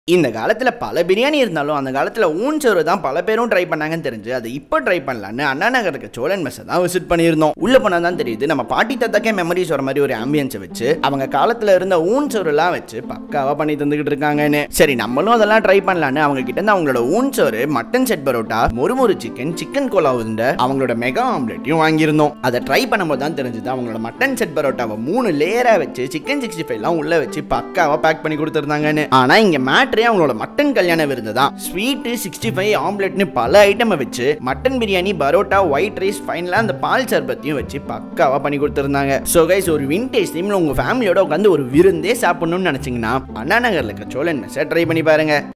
இந்த காலத்துல பல பிரியாணி இருந்தாலும் அந்த காலத்துல ஊன் சோறு தான் பல பேரும் ட்ரை பண்ணாங்கன்னு தெரிஞ்சு அது இப்போ ட்ரை பண்ணலான்னு அண்ணா நகர் இருக்க சோழன் மெஸ் தான் விசிட் பண்ணியிருந்தோம். உள்ள போனா தான் தெரியுது நம்ம பாட்டி தாத்தாக்கே மெமரிஸ் வர மாதிரி ஒரு ஆம்பியன்ஸை வச்சு அவங்க காலத்துல இருந்த ஊன் சோறுலாம் வச்சு பக்காவா பண்ணி தந்துகிட்டு இருக்காங்கன்னு. சரி நம்மளும் அதெல்லாம் ட்ரை பண்ணலான்னு அவங்க கிட்ட இருந்து அவங்களோட ஊன் சோறு, மட்டன் செட் பரோட்டா, மொறுமொறு சிக்கன், சிக்கன் கோலா உருண்டை, அவங்களோட மெகா ஆம்லெட்டையும் வாங்கியிருந்தோம். அதை ட்ரை பண்ணும்போது தான் தெரிஞ்சது அவங்களோட மட்டன் செட் பரோட்டாவை 3 லேயரா வச்சு சிக்கன் 65 உள்ள வச்சு பக்காவா பேக் பண்ணி கொடுத்துருந்தாங்கன்னு. ஆனா இங்க அவங்களோட மட்டன் கல்யாண விருந்து தான். ஸ்வீட், 65 ஆம்லெட்னு பல ஐட்டமை வச்சு mutton biryani, parotta, white rice, ஃபைனலா அந்த பால் சர்பத்தையும் வச்சு பக்காவா பண்ணி கொடுத்துருந்தாங்க. சோ கைஸ், ஒரு விண்டேஜ் தீம்ல உங்க ஃபேமிலியோட உட்காந்து ஒரு விருந்தே சாப்பிடணும்னு நினைச்சீங்கன்னா அண்ணா நகர்ல இருக்க சோழன் மெஸ்ஸை ட்ரை பண்ணி பாருங்க.